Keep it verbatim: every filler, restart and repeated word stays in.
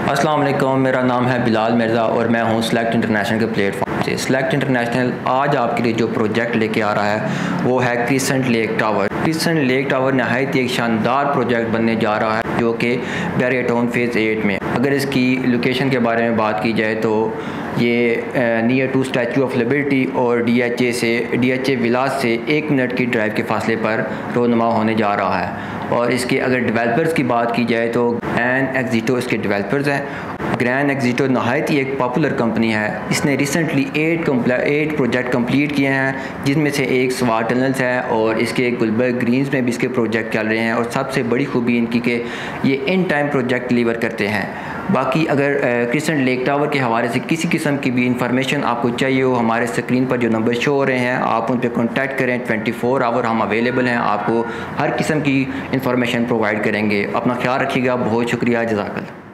अस्सलाम वालेकुम, मेरा नाम है बिलाल मिर्ज़ा और मैं हूँ सेलेक्ट इंटरनेशनल के प्लेटफॉर्म से। सेलेक्ट इंटरनेशनल आज आपके लिए जो प्रोजेक्ट लेके आ रहा है वो है Crescent Lake Tower. Crescent Lake Tower नहायत एक शानदार प्रोजेक्ट बनने जा रहा है जो कि बैरियर टाउन फेज़ एट में। अगर इसकी लोकेशन के बारे में बात की जाए तो ये near to Statue of Liberty और डी एच ए से डी एच ए विलास से एक मिनट की ड्राइव के फासले पर रोनुमा होने जा रहा है। और इसके अगर डेवलपर्स की बात की जाए तो ग्रैंड एक्जिटो इसके डेवलपर्स हैं। ग्रैंड एक्जिटो नहायत ही एक पॉपुलर कंपनी है। इसने recently eight eight project complete किए हैं, जिसमें से एक स्वार टनल्स है और इसके गुलबर्ग ग्रीन्स में भी इसके प्रोजेक्ट चल रहे हैं। और सबसे बड़ी खूबी इनकी कि ये इन टाइम प्रोजेक्ट डिलीवर करते हैं। बाकी अगर क्रिसेंट लेक टावर के हवाले से किसी किस्म की भी इंफॉर्मेशन आपको चाहिए हो, हमारे स्क्रीन पर जो नंबर शो हो रहे हैं आप उन पर कॉन्टैक्ट करें। ट्वेंटी फोर आवर हम अवेलेबल हैं, आपको हर किस्म की इंफॉर्मेशन प्रोवाइड करेंगे। अपना ख्याल रखिएगा। बहुत शुक्रिया, जज़ाकल्लाह।